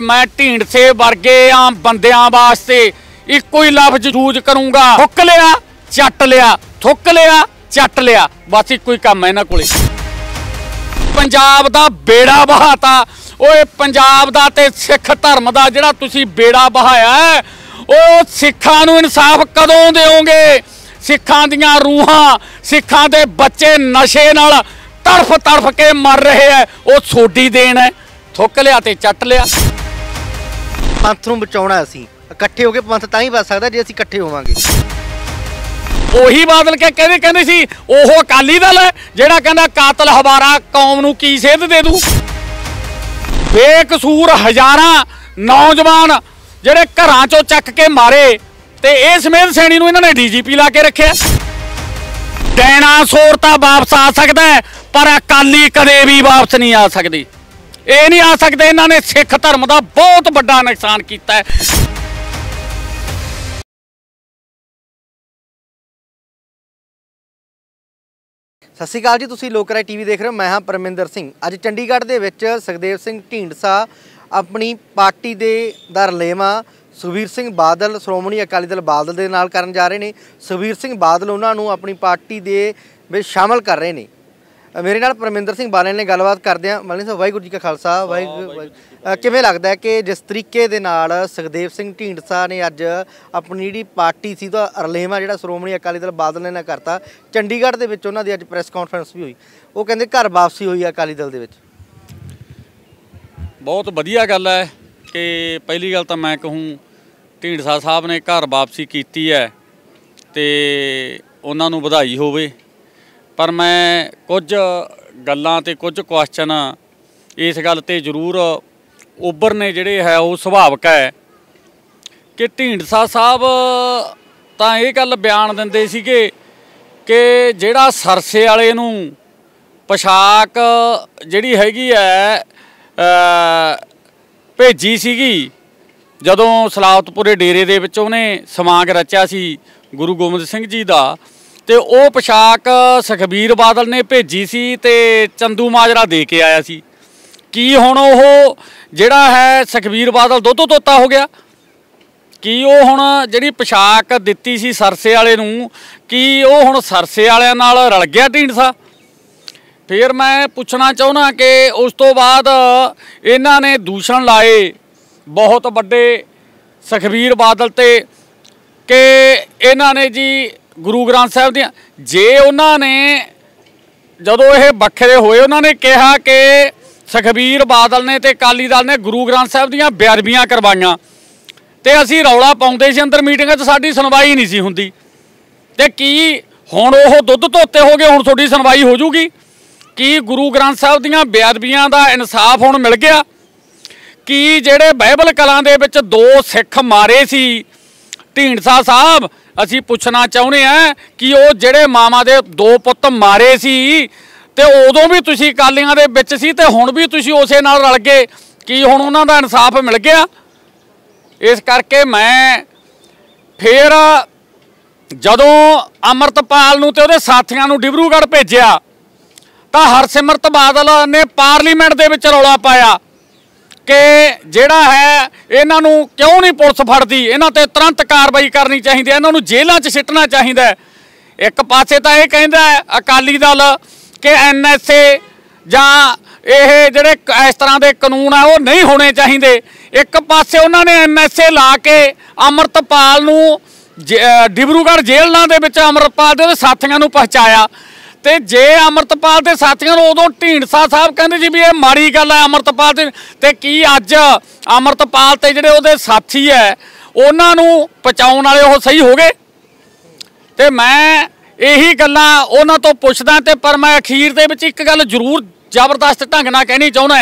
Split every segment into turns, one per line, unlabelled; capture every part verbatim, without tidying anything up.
मैं ढींडसे वर्गे आम बंदियां वास्ते इक्को ही लफ्ज यूज करूंगा, थुक लिया चट लिया, थुक लिया चट लिया, बस इक्को ही काम है इन्हां कोले। पंजाब दा बेड़ा बहाता, ओए पंजाब दा ते सिख धर्म दा जिहड़ा तुसीं बेड़ा बहाया है, ओ सिखां नूं इंसाफ कदों देओगे? सिखां दीआं रूहां, सिखां दे बच्चे नशे नाल तड़फ तड़फ के मर रहे हैं, वो सोडी देन है, थुक लिया ते चट लिया।
पंथ नूं बचाउणा असीं इकट्ठे हो के पंथ तां ही बच सकदा जे असीं इकट्ठे होवांगे।
ਉਹੀ ਬਾਦਲ ਕੇ ਕਹਿੰਦੇ ਕਹਿੰਦੇ ਸੀ ਉਹ ਅਕਾਲੀ ਦਲ ਹੈ ਜਿਹੜਾ ਕਹਿੰਦਾ ਕਾਤਲ ਹਵਾਰਾ ਕੌਮ ਨੂੰ ਕੀ ਸੇਧ ਦੇ ਦੂ। ਬੇਕਸੂਰ ਹਜ਼ਾਰਾਂ ਨੌਜਵਾਨ ਜਿਹੜੇ ਘਰਾਂ ਚੋਂ ਚੱਕ ਕੇ ਮਾਰੇ ਤੇ ਇਹ ਸਮੇਤ ਸੈਣੀ ਨੂੰ ਇਹਨਾਂ ਨੇ ਡੀਜੀਪੀ ਲਾ ਕੇ ਰੱਖਿਆ। ਡਾਇਨਾਸੌਰ ਤਾਂ ਵਾਪਸ ਆ ਸਕਦਾ ਹੈ ਪਰ ਅਕਾਲੀ ਕਦੇ ਵੀ ਵਾਪਸ ਨਹੀਂ ਆ ਸਕਦੀ। ਇਹ ਨਹੀਂ ਆ ਸਕਦੇ, ਇਹਨਾਂ ਨੇ ਸਿੱਖ ਧਰਮ ਦਾ ਬਹੁਤ ਵੱਡਾ ਨੁਕਸਾਨ ਕੀਤਾ ਹੈ।
ਸਤਿ ਸ਼੍ਰੀ ਅਕਾਲ ਜੀ, ਤੁਸੀਂ ਲੋਕ ਰਾਏ ਟੀਵੀ ਦੇਖ ਰਹੇ ਹੋ। ਮੈਂ ਹਾਂ ਪਰਮਿੰਦਰ ਸਿੰਘ। ਅੱਜ ਚੰਡੀਗੜ੍ਹ ਦੇ ਵਿੱਚ ਸੁਖਦੇਵ ਸਿੰਘ ਢੀਂਡਸਾ ਆਪਣੀ ਪਾਰਟੀ ਦੇ ਦਾ ਰਲੇਵਾਂ ਸੁਖਬੀਰ ਸਿੰਘ ਬਾਦਲ ਸ਼੍ਰੋਮਣੀ ਅਕਾਲੀ ਦਲ ਬਾਦਲ ਦੇ ਨਾਲ ਕਰਨ ਜਾ ਰਹੇ ਨੇ। ਸੁਖਬੀਰ ਸਿੰਘ ਬਾਦਲ ਉਹਨਾਂ ਨੂੰ ਆਪਣੀ ਪਾਰਟੀ ਦੇ ਵਿੱਚ ਸ਼ਾਮਲ ਕਰ ਰਹੇ ਨੇ। ਮੇਰੇ ਨਾਲ ਪਰਮਿੰਦਰ ਸਿੰਘ ਬਾਦਲ ਨੇ ਗੱਲਬਾਤ ਕਰਦੇ ਹਾਂ। ਮਲਨੀ ਸਾਹਿਬ, ਵਾਹਿਗੁਰੂ ਜੀ ਕਾ ਖਾਲਸਾ ਵਾਹਿਗੁਰੂ। ਕਿਵੇਂ ਲੱਗਦਾ ਹੈ ਕਿ ਜਿਸ ਤਰੀਕੇ ਦੇ ਨਾਲ ਸੁਖਦੇਵ ਸਿੰਘ ਢੀਂਡਸਾ ਨੇ ਅੱਜ ਆਪਣੀ ਜਿਹੜੀ ਪਾਰਟੀ ਸੀ ਤਾਂ ਰਲੇਵਾਂ ਜਿਹੜਾ ਸ਼੍ਰੋਮਣੀ ਅਕਾਲੀ ਦਲ ਬਾਦਲ ਨੇ ਨਾ ਕਰਤਾ, ਚੰਡੀਗੜ੍ਹ ਦੇ ਵਿੱਚ ਉਹਨਾਂ ਦੀ ਅੱਜ ਪ੍ਰੈਸ ਕਾਨਫਰੰਸ ਵੀ ਹੋਈ, ਉਹ ਕਹਿੰਦੇ ਘਰ ਵਾਪਸੀ ਹੋਈ ਅਕਾਲੀ ਦਲ ਦੇ ਵਿੱਚ।
ਬਹੁਤ ਵਧੀਆ ਗੱਲ ਹੈ ਕਿ ਪਹਿਲੀ ਗੱਲ ਤਾਂ ਮੈਂ ਕਹੂੰ ਢੀਂਡਸਾ ਸਾਹਿਬ ਨੇ ਘਰ ਵਾਪਸੀ ਕੀਤੀ ਹੈ ਤੇ ਉਹਨਾਂ ਨੂੰ ਵਧਾਈ ਹੋਵੇ। ਪਰ ਮੈਂ ਕੁਝ ਗੱਲਾਂ ਤੇ ਕੁਝ ਕੁਐਸਚਨ ਇਸ ਗੱਲ ਤੇ ਜ਼ਰੂਰ ਉੱਭਰਨੇ ਜਿਹੜੇ ਹੈ ਉਹ ਸੁਭਾਵਿਕ ਹੈ ਕਿ ਢੀਂਡਸਾ ਸਾਹਿਬ ਤਾਂ ਇਹ ਗੱਲ ਬਿਆਨ ਦਿੰਦੇ ਸੀਗੇ ਕਿ ਜਿਹੜਾ ਸਰਸੇ ਵਾਲੇ ਨੂੰ ਪੋਸ਼ਾਕ ਜਿਹੜੀ ਹੈਗੀ ਹੈ ਭੇਜੀ ਸੀਗੀ ਜਦੋਂ ਸਲਾਵਤਪੁਰੇ ਡੇਰੇ ਦੇ ਵਿੱਚ ਉਹਨੇ ਸਮਾਗਮ ਰਚਿਆ ਸੀ ਗੁਰੂ ਗੋਬਿੰਦ ਸਿੰਘ ਜੀ ਦਾ, ਤੇ ਉਹ ਪੋਸ਼ਾਕ ਸੁਖਬੀਰ ਬਾਦਲ ਨੇ ਭੇਜੀ ਸੀ ਤੇ ਚੰਦੂ ਮਾਜਰਾ ਦੇ ਕੇ ਆਇਆ ਸੀ। ਕੀ ਹੁਣ ਉਹ ਜਿਹੜਾ ਹੈ ਸੁਖਬੀਰ ਬਾਦਲ ਦੁੱਧ ਤੋਤਾ ਹੋ ਗਿਆ? ਕੀ ਉਹ ਹੁਣ ਜਿਹੜੀ ਪੋਸ਼ਾਕ ਦਿੱਤੀ ਸੀ ਸਰਸੇ ਵਾਲੇ ਨੂੰ, ਕੀ ਉਹ ਹੁਣ ਸਰਸੇ ਵਾਲਿਆਂ ਨਾਲ ਰਲ ਗਿਆ ਢੀਂਡਸਾ? ਫਿਰ ਮੈਂ ਪੁੱਛਣਾ ਚਾਹੁੰਦਾ ਕਿ ਉਸ ਤੋਂ ਬਾਅਦ ਇਹਨਾਂ ਨੇ ਦੂਸ਼ਣ ਲਾਏ ਬਹੁਤ ਵੱਡੇ ਸੁਖਬੀਰ ਬਾਦਲ ਤੇ ਕਿ ਇਹਨਾਂ ਨੇ ਜੀ ਗੁਰੂ ਗ੍ਰੰਥ ਸਾਹਿਬ ਦੀਆਂ, ਜੇ ਉਹਨਾਂ ਨੇ ਜਦੋਂ ਇਹ ਵੱਖਰੇ ਹੋਏ ਉਹਨਾਂ ਨੇ ਕਿਹਾ ਕਿ ਸੁਖਬੀਰ ਬਾਦਲ ਨੇ ਤੇ ਅਕਾਲੀ ਦਲ ਨੇ ਗੁਰੂ ਗ੍ਰੰਥ ਸਾਹਿਬ ਦੀਆਂ ਬੇਅਦਬੀਆਂ ਕਰਵਾਈਆਂ ਤੇ ਅਸੀਂ ਰੌਲਾ ਪਾਉਂਦੇ ਸੀ ਅੰਦਰ ਮੀਟਿੰਗਾਂ 'ਚ, ਸਾਡੀ ਸੁਣਵਾਈ ਨਹੀਂ ਸੀ ਹੁੰਦੀ। ਤੇ ਕੀ ਹੁਣ ਉਹ ਦੁੱਧ ਧੋਤੇ ਹੋ ਗਏ, ਹੁਣ ਤੁਹਾਡੀ ਸੁਣਵਾਈ ਹੋ ਜੂਗੀ? ਕੀ ਗੁਰੂ ਗ੍ਰੰਥ ਸਾਹਿਬ ਦੀਆਂ ਬੇਅਦਬੀਆਂ ਦਾ ਇਨਸਾਫ ਹੁਣ ਮਿਲ ਗਿਆ? ਕੀ ਜਿਹੜੇ ਬਾਈਬਲ ਕਲਾਂ ਦੇ ਵਿੱਚ ਦੋ ਸਿੱਖ ਮਾਰੇ ਸੀ ਢੀਂਡਸਾ ਸਾਹਿਬ, ਅਸੀਂ ਪੁੱਛਣਾ ਚਾਹੁੰਦੇ ਹਾਂ ਕਿ ਉਹ ਜਿਹੜੇ ਮਾਵਾਂ ਦੇ ਦੋ ਪੁੱਤ ਮਾਰੇ ਸੀ ਤੇ ਉਦੋਂ ਵੀ ਤੁਸੀਂ ਅਕਾਲੀਆਂ ਦੇ ਵਿੱਚ ਸੀ ਤੇ ਹੁਣ ਵੀ ਤੁਸੀਂ ਉਸੇ ਨਾਲ ਰਲ ਗਏ, ਕੀ ਹੁਣ ਉਹਨਾਂ ਦਾ ਇਨਸਾਫ ਮਿਲ ਗਿਆ? ਇਸ ਕਰਕੇ ਮੈਂ ਫਿਰ ਜਦੋਂ ਅੰਮ੍ਰਿਤਪਾਲ ਨੂੰ ਤੇ ਉਹਦੇ ਸਾਥੀਆਂ ਨੂੰ ਡਿਬਰੂਗੜ੍ਹ ਭੇਜਿਆ ਤਾਂ ਹਰਸਿਮਰਤ ਬਾਦਲ ਨੇ ਪਾਰਲੀਮੈਂਟ ਦੇ ਵਿੱਚ ਰੌਲਾ ਪਾਇਆ ਕਿ ਜਿਹੜਾ ਹੈ ਇਹਨਾਂ ਨੂੰ ਕਿਉਂ ਨਹੀਂ ਪੁਲਿਸ ਫੜਦੀ, ਇਹਨਾਂ ਤੇ ਤੁਰੰਤ ਕਾਰਵਾਈ ਕਰਨੀ ਚਾਹੀਦੀ ਹੈ, ਇਹਨਾਂ ਨੂੰ ਜੇਲ੍ਹਾਂ 'ਚ ਸਿੱਟਣਾ ਚਾਹੀਦਾ ਹੈ। ਇੱਕ ਪਾਸੇ ਤਾਂ ਇਹ ਕਹਿੰਦਾ ਅਕਾਲੀ ਦਲ ਕਿ ਐਨ ਐਸ ਏ ਜਾਂ ਇਹ ਜਿਹੜੇ ਇਸ ਤਰ੍ਹਾਂ ਦੇ ਕਾਨੂੰਨ ਆ ਉਹ ਨਹੀਂ ਹੋਣੇ ਚਾਹੀਦੇ, ਇੱਕ ਪਾਸੇ ਉਹਨਾਂ ਨੇ ਐਨ ਐਸ ਏ ਲਾ ਕੇ ਅੰਮ੍ਰਿਤਪਾਲ ਨੂੰ ਡਿਬਰੂਗੜ੍ਹ ਜੇਲ੍ਹਾਂ ਦੇ ਵਿੱਚ ਅੰਮ੍ਰਿਤਪਾਲ ਦੇ ਉਹਦੇ ਸਾਥੀਆਂ ਨੂੰ ਪਹੁੰਚਾਇਆ। ਤੇ ਜੇ ਅੰਮ੍ਰਿਤਪਾਲ ਦੇ ਸਾਥੀਆਂ ਨੂੰ ਉਦੋਂ ਢੀਂਡਸਾ ਸਾਹਿਬ ਕਹਿੰਦੇ ਜੀ ਵੀ ਇਹ ਮਾੜੀ ਗੱਲ ਹੈ ਅੰਮ੍ਰਿਤਪਾਲ ਤੇ, ਤੇ ਕੀ ਅੱਜ ਅੰਮ੍ਰਿਤਪਾਲ ਤੇ ਜਿਹੜੇ ਉਹਦੇ ਸਾਥੀ ਹੈ ਉਹਨਾਂ ਨੂੰ ਪਹੁੰਚਾਉਣ ਵਾਲੇ ਉਹ ਸਹੀ ਹੋ ਗਏ? ਤੇ ਮੈਂ ਇਹੀ ਗੱਲਾਂ ਉਹਨਾਂ ਤੋਂ ਪੁੱਛਦਾ ਤੇ ਪਰ ਮੈਂ ਅਖੀਰ ਦੇ ਵਿੱਚ ਇੱਕ ਗੱਲ ਜ਼ਰੂਰ ਜ਼ਬਰਦਸਤ ਢੰਗ ਨਾਲ ਕਹਿਣੀ ਚਾਹੁੰਦਾ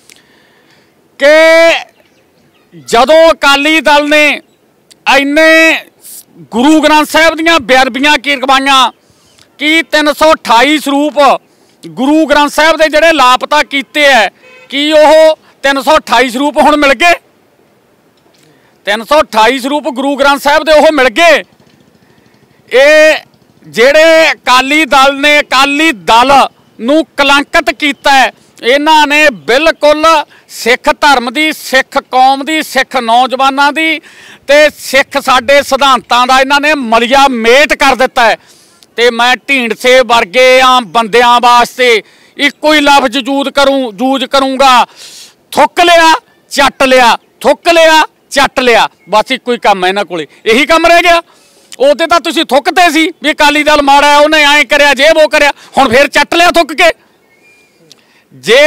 ਕਿ ਜਦੋਂ ਅਕਾਲੀ ਦਲ ਨੇ ਇੰਨੇ ਗੁਰੂ ਗ੍ਰੰਥ ਸਾਹਿਬ ਦੀਆਂ ਬੇਅਦਬੀਆਂ ਕਰਵਾਈਆਂ, ਕੀ ਤਿੰਨ ਸੌ ਅਠਾਈ ਸਰੂਪ ਗੁਰੂ ਗ੍ਰੰਥ ਸਾਹਿਬ ਦੇ ਜਿਹੜੇ ਲਾਪਤਾ ਕੀਤੇ ਹੈ, ਕੀ ਉਹ ਤਿੰਨ ਸੌ ਅਠਾਈ ਸਰੂਪ ਹੁਣ ਮਿਲ ਗਏ? ਤਿੰਨ ਸੌ ਅਠਾਈ ਸਰੂਪ ਗੁਰੂ ਗ੍ਰੰਥ ਸਾਹਿਬ ਦੇ ਉਹ ਮਿਲ ਗਏ? ਇਹ ਜਿਹੜੇ ਅਕਾਲੀ ਦਲ ਨੇ ਅਕਾਲੀ ਦਲ ਨੂੰ ਕਲੰਕਿਤ ਕੀਤਾ ਹੈ, ਇਹਨਾਂ ਨੇ ਬਿਲਕੁਲ सिख धर्म की, सिख कौम की, सिख नौजवानों की ते सिख साडे सिद्धांतां दा इन्हां ने मलिया मेट कर दिता है। ते मैं ढींडसे वर्गे आम बंदियां वास्ते इक्को ही लफ्ज यूज करूँ यूज करूँगा, थुक लिया चट लिया, थुक लिया चट लिया, बस इक्को ही काम है इन्हां कोले, यही काम रह गया। उहदे तां तुसीं थुकते सी भी अकाली दल माड़ा है, उन्हें ऐं करिया जे वो करिया, हुण फिर चट लिया थुक के। जे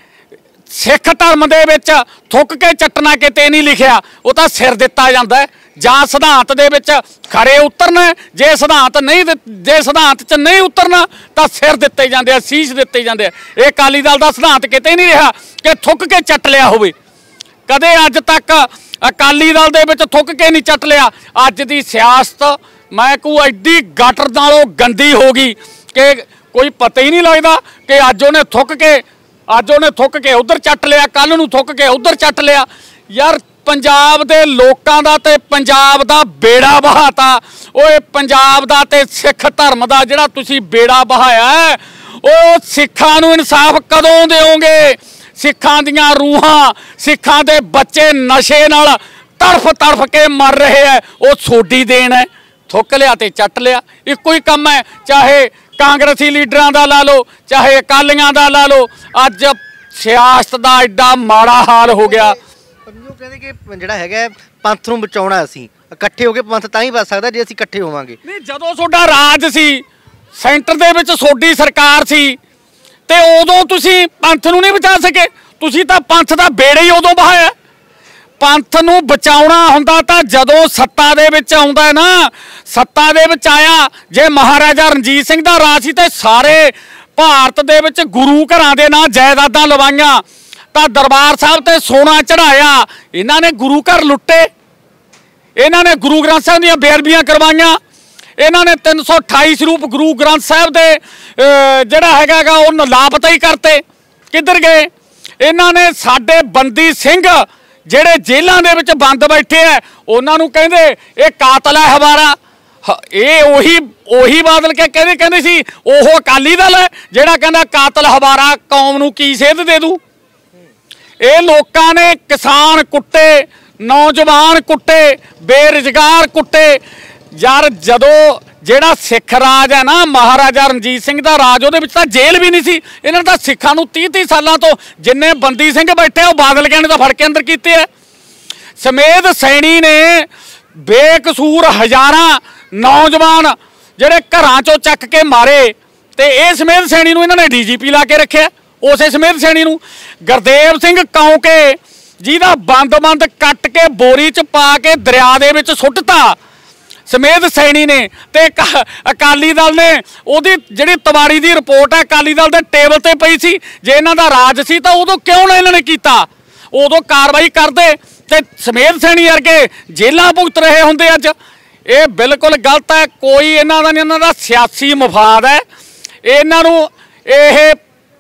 सिख धर्म दे विच थुक के चटना किते नहीं लिखिया, वो तां सिर दिता जांदा है जां सिद्धांत दे विच खरे उतरना। जे सिद्धांत नहीं जे सिद्धांत च नहीं उतरना तां सिर दिते जांदे, शीश दिते जांदे। ये अकाली दल दा सिद्धांत किते नहीं रहा कि थुक के चट लिया होवे। कदे अज तक अकाली दल दे विच थुक के नहीं चट लिया। अज दी सियासत मैं कहूँ एड्डी गटर नालों गंदी हो गई कि कोई पता ही नहीं लगता कि अज उन्हें थुक के अज उन्हें थुक के उधर चट लिया, कल नूं थुक के उधर चट लिया। यार पंजाब दे लोकां दा ते पंजाब दा बेड़ा बहाता। ओए पंजाब दा ते सिख धर्म दा जिहड़ा तुसीं बेड़ा बहाया है, ओ सिखां नूं इंसाफ कदों देओगे? सिखां दियां रूहां, सिखां दे बच्चे नशे नाल तड़फ तड़फ के मर रहे है, वो सोडी देन है। थुक लिया ते चट लिया, इक्को ही कम है। चाहे कांग्रेसी लीडरां दा ला लो, चाहे अकालियां दा ला लो, अज सियासत दा एड्डा माड़ा हाल हो गया।
कहते कि जिहड़ा हैगा पंथ नूं बचाउणा, असीं इकट्ठे हो के पंथ तां ही बच सकदा जे असीं इकट्ठे होवांगे।
नहीं, जदों तुहाडा राज सी, सेंटर दे विच सोडी सरकार सी, ते उदों तुसीं पंथ नूं नहीं बचा सके। तुसीं तां पंथ दा बेड़ा ही उदों बहाया। पंथ नूं बचाउणा हुंदा तां जदों सत्ता दे विच आउंदा है ना, सत्ता दे विच आया। जे महाराजा रणजीत सिंह दा राज सी ते सारे भारत दे विच गुरु घरां दे नां जायदादां लवाईआं, तां दरबार साहब ते सोना चढ़ाया। इन्हां ने गुरु घर लुट्टे, इन्हां ने गुरु ग्रंथ साहब दीआं बेअदबियां करवाईआं, इन्हां ने तीन सौ अठाई स्वरूप गुरु ग्रंथ साहब दे जिहड़ा हैगा ओह लापता ही करते। किधर गए? इन्हां ने साडे बंदी सिंह ਜਿਹੜੇ जेलों ਦੇ ਵਿੱਚ ਬੰਦ बैठे है, उन्होंने कहते ये कातल है हमारा। ये ਉਹੀ ਉਹੀ बादल के कहते कहते सी ਉਹ अकाली दल है ਜਿਹੜਾ कहता कातल हमारा, कौम ਨੂੰ ਕੀ ਸੇਧ ਦੇ ਦੂ। ਇਹ ਲੋਕਾਂ ਨੇ किसान कुट्टे, नौजवान कुट्टे, बेरोजगार कुट्टे। यार जदों ਜਿਹੜਾ सिख राज है ना, महाराजा रणजीत सिंह का राज, ਉਹਦੇ ਵਿੱਚ ਤਾਂ जेल भी नहीं सी। इन्होंने तो सिखा नूं तीह तीह सालों तो जिन्ने बंदी सिंह बैठे वो बादल कहने तो फड़ के अंदर किए है। समੇਧ सैनी ने बेकसूर हज़ारां नौजवान ਜਿਹੜੇ घरां चों ਚੱਕ के मारे, तो ये ਸਮੇਧ सैनी नूं इन्होंने डी जी पी ला के रखे। उस ਸਮੇਧ सैनी नूं गुरदेव सिंह कौंके जिहदा बंद बंद कट के बोरी च पा के दरिया दे विच सुੱਟਤਾ ਸਮੇਧ सैनी ने। ते अकाली दल ने उहदी जिहड़ी तबाड़ी दी रिपोर्ट है अकाली दल दे टेबल ते पई सी। जे इन्हां दा राज सी तां उदों क्यों ना इन्हां ने कीता? उदों कार्रवाई करदे ते ਸਮੇਧ सैनी वर्गे जेलां भुगत रहे हुंदे। अज ये बिल्कुल गलत है। कोई इन्हां दा नहीं, इन्हां दा सियासी मफाद है। इन्हां नूं इह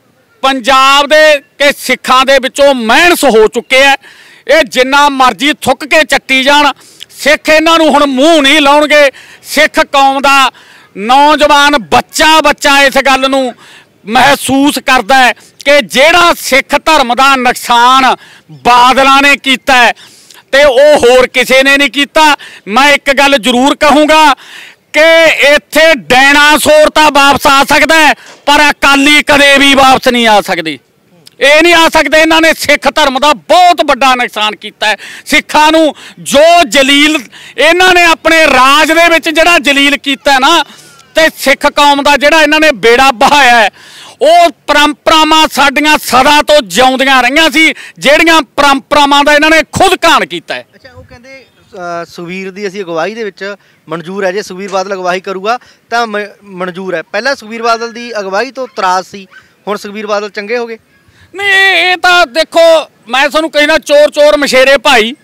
पंजाब दे के सिखां दे विचों महनस हो चुके है। ये जिन्ना मर्जी थुक के चट्टी जाण, सिख इन्हां नूं हुण मूँह नहीं लाउणगे। सिख कौम दा नौजवान बच्चा बच्चा इस गल नूं महसूस करदा है कि जिहड़ा सिख धर्म दा नुकसान बादलां ने कीता है ते ओह होर किसी ने नहीं कीता। मैं एक गल जरूर कहूँगा कि इत्थे डायनासोर तां वापस आ सकदा है, पर अकाली कदे भी वापस नहीं आ सकदी। ये नहीं आ सकते। इन्होंने सिख धर्म का बहुत बड़ा नुकसान किया है। सिखां नूं जो जलील इन्होंने अपने राज दे विच जिहड़ा जलील किया ना, ते सिख कौम का जिहड़ा इन्होंने बेड़ा बहाया है, वो परंपरावां साडियां सदा तो जिउंदियां रहियां सी, जिहड़ियां परंपरावां दा इन्होंने खुद घाण कीता है।
अच्छा, वो कहते सुखबीर दी असीं अगवाई दे विच मनजूर है, जे सुखबीर बादल अगवाई करूगा तां मनजूर है। पहला सुखबीर बादल दी अगवाई तो तराज सी, हुण सुखबीर बादल चंगे हो गए?
नहीं, ये तो देखो मैं तुहानूं कहना चोर चोर मछेरे भाई।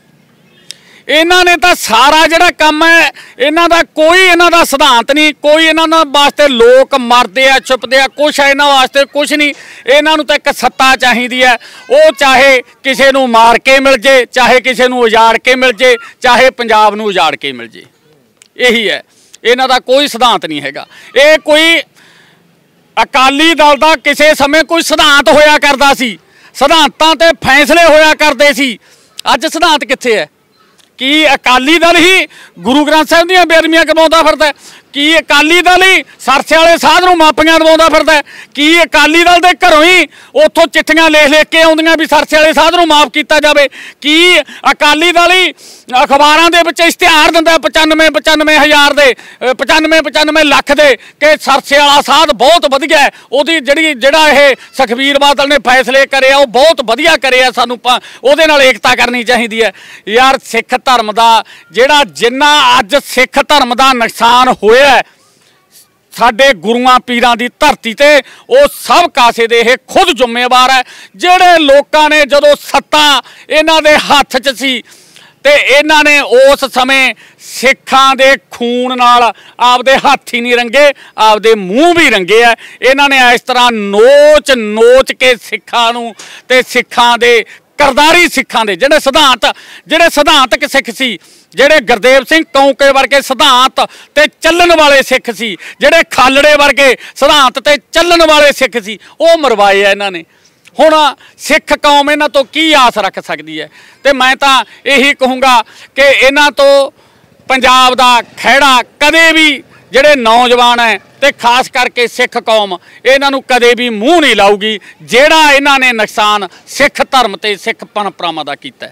इन्हां ने तो सारा जिहड़ा काम है, इन्हां दा कोई इन्हां दा सिद्धांत नहीं, कोई इन्हां दा वास्ते लोग मरदे आ छुपदे आ, कुछ है इन्हां वास्ते कुछ नहीं। इन्हां नूं तां एक सत्ता चाहीदी है, वो चाहे किसी नूं मार के मिल जे, चाहे किसी नूं उजाड़ के मिल जे, चाहे पंजाब नूं उजाड़ के मिल जे। यही है, इन्हां दा कोई सिद्धांत नहीं हैगा। ये कोई अकाली दल का किसी समय कोई सिद्धांत होया करता सी। ਸਿਧਾਂਤਾਂ ਤੇ ਫੈਸਲੇ ਹੋਇਆ ਕਰਦੇ ਸੀ। ਅੱਜ ਸਿਧਾਂਤ ਕਿੱਥੇ ਹੈ? ਕੀ ਅਕਾਲੀ ਦਲ ਹੀ ਗੁਰੂ ਗ੍ਰੰਥ ਸਾਹਿਬ ਦੀਆਂ ਬੇਅਦਬੀਆਂ ਕਰਵਾਉਂਦਾ ਫਿਰਦਾ? ਕੀ ਅਕਾਲੀ ਦਲ ਹੀ ਸਰਸੇ ਵਾਲੇ ਸਾਧ ਨੂੰ ਮਾਪੀਆਂ ਦਵਾਉਂਦਾ ਫਿਰਦਾ? ਕੀ ਅਕਾਲੀ ਦਲ ਦੇ ਘਰੋਂ ਹੀ ਉੱਥੋਂ ਚਿੱਠੀਆਂ ਲਿਖ ਲਿਖ ਕੇ ਆਉਂਦੀਆਂ ਵੀ ਸਰਸੇ ਵਾਲੇ ਸਾਧ ਨੂੰ ਮਾਫ ਕੀਤਾ ਜਾਵੇ? ਕੀ ਅਕਾਲੀ ਦਲ ਹੀ ਅਖਬਾਰਾਂ ਦੇ ਵਿੱਚ ਇਸ਼ਤਿਹਾਰ ਦਿੰਦਾ ਪਚਾਨਵੇਂ ਪਚਾਨਵੇਂ ਹਜ਼ਾਰ ਦੇ ਪਚਾਨਵੇਂ ਪਚਾਨਵੇਂ ਲੱਖ ਦੇ ਕਿ ਸਰਸੇ ਵਾਲਾ ਸਾਧ ਬਹੁਤ ਵਧੀਆ ਹੈ, ਉਹਦੀ ਜਿਹੜੀ ਜਿਹੜਾ ਇਹ ਸੁਖਬੀਰ ਬਾਦਲ ਨੇ ਫੈਸਲੇ ਕਰੇ ਆ ਉਹ ਬਹੁਤ ਵਧੀਆ ਕਰੇ ਆ, ਸਾਨੂੰ ਉਹਦੇ ਨਾਲ ਏਕਤਾ ਕਰਨੀ ਚਾਹੀਦੀ ਹੈ। ਯਾਰ ਸਿੱਖ ਧਰਮ ਦਾ ਜਿਹੜਾ ਜਿੰਨਾ ਅੱਜ ਸਿੱਖ ਧਰਮ ਦਾ ਨੁਕਸਾਨ ਹੋਇਆ ਸਾਡੇ ਗੁਰੂਆਂ ਪੀਰਾਂ ਦੀ ਧਰਤੀ ਤੇ, ਉਹ ਸਭ ਕਾਸੇ ਦੇ ਇਹ ਖੁਦ ਜ਼ਿੰਮੇਵਾਰ ਹੈ। ਜਿਹੜੇ ਲੋਕਾਂ ਨੇ ਜਦੋਂ ਸੱਤਾ ਇਹਨਾਂ ਦੇ ਹੱਥ 'ਚ ਸੀ ਤੇ ਇਹਨਾਂ ਨੇ ਉਸ ਸਮੇਂ ਸਿੱਖਾਂ ਦੇ ਖੂਨ ਨਾਲ ਆਪਦੇ ਹੱਥ ਹੀ ਨਹੀਂ ਰੰਗੇ, ਆਪਦੇ ਮੂੰਹ ਵੀ ਰੰਗੇ ਆ। ਇਹਨਾਂ ਨੇ ਇਸ ਤਰ੍ਹਾਂ ਨੋਚ ਨੋਚ ਕੇ ਸਿੱਖਾਂ ਨੂੰ ਤੇ ਸਿੱਖਾਂ ਦੇ ਕਰਦਾਰੀ ਸਿੱਖਾਂ ਦੇ ਜਿਹੜੇ ਸਿਧਾਂਤ ਜਿਹੜੇ ਸਿਧਾਂਤਕ ਸਿੱਖ ਸੀ, ਜਿਹੜੇ ਗੁਰਦੇਵ ਸਿੰਘ ਕੌਂਕੇ ਵਰਗੇ ਸਿਧਾਂਤ ਤੇ ਚੱਲਣ ਵਾਲੇ ਸਿੱਖ ਸੀ, ਜਿਹੜੇ ਖਾਲੜੇ ਵਰਗੇ ਸਿਧਾਂਤ ਤੇ ਚੱਲਣ ਵਾਲੇ ਸਿੱਖ ਸੀ, ਉਹ ਮਰਵਾਏ ਆ ਇਹਨਾਂ ਨੇ। ਹੁਣ ਸਿੱਖ ਕੌਮ ਇਹਨਾਂ ਤੋਂ ਕੀ ਆਸ ਰੱਖ ਸਕਦੀ ਹੈ? ਤੇ ਮੈਂ ਤਾਂ ਇਹੀ ਕਹੂੰਗਾ ਕਿ ਇਹਨਾਂ ਤੋਂ ਪੰਜਾਬ ਦਾ ਖਹਿੜਾ ਕਦੇ ਵੀ ਜਿਹੜੇ ਨੌਜਵਾਨ ਹੈ ਤੇ ਖਾਸ ਕਰਕੇ ਸਿੱਖ ਕੌਮ ਇਹਨਾਂ ਨੂੰ ਕਦੇ ਵੀ ਮੂੰਹ ਨਹੀਂ ਲਾਊਗੀ ਜਿਹੜਾ ਇਹਨਾਂ ਨੇ ਨੁਕਸਾਨ ਸਿੱਖ ਧਰਮ ਤੇ ਸਿੱਖ ਪਰੰਪਰਾਵਾਂ ਦਾ ਕੀਤਾ।